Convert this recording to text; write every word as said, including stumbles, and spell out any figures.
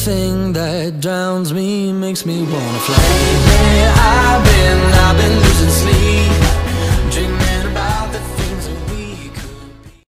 thing that drowns me, makes me wanna fly. Lately I've been, I've been losing sleep.